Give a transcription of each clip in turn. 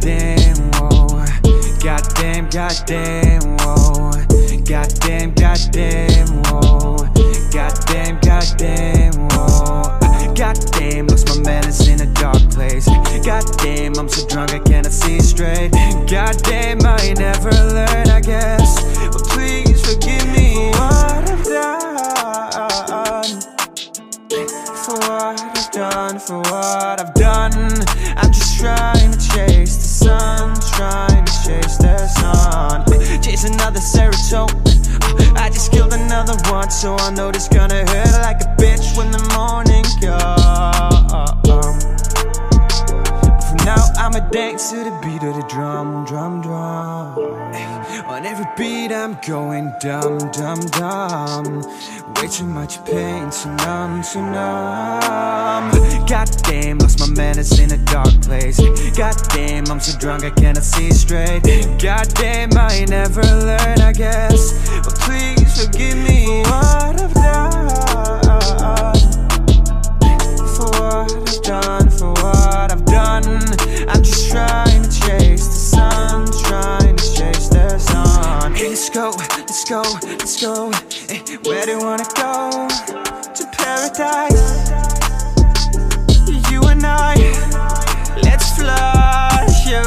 goddamn, whoa. Goddamn, goddamn, whoa. Goddamn, goddamn, whoa. Goddamn, goddamn, whoa. Goddamn, lost my manners in a dark place. Goddamn, I'm so drunk I cannot see straight. Goddamn, I never learn, I guess. But please forgive me for what I've done. For what I've done, for what I've done. I'm just trying to chase the sun, trying to chase the sun. Chase another serotonin. I just killed another one, so I know this gonna hurt like a bitch when the morning comes. For now I'ma dance to the beat of the drum, drum, drum. On every beat I'm going dumb, dumb, dumb. Way too much pain to numb, to numb. Goddamn, lost my manners in a dark place. Goddamn, I'm so drunk I cannot see straight. Goddamn, I never learn, I guess. But please forgive me for what I've done. For what I've done, for what I've done. I'm just trying to chase the sun, trying to chase the sun. Hey, let's go, let's go, let's go. Hey, where do you wanna go? To paradise. You and I, let's fly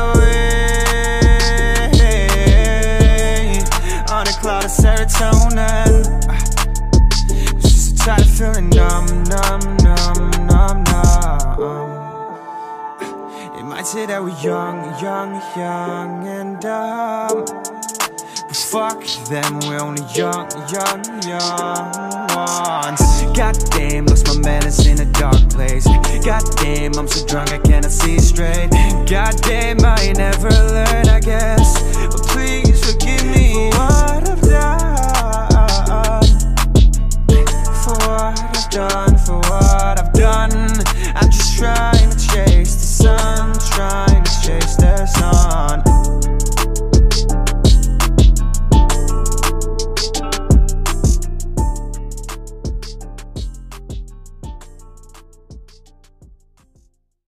away on a cloud of serotonin. Just tired of feeling numb, numb, numb, numb, numb. It might say that we're young, young, young and dumb. But fuck them, we're only young, young, young ones. Goddamn, lost my manners in a dark place. Goddamn, I'm so drunk I cannot see straight. Goddamn, I never learn, I guess. But please forgive me for what I've done. For what I've done.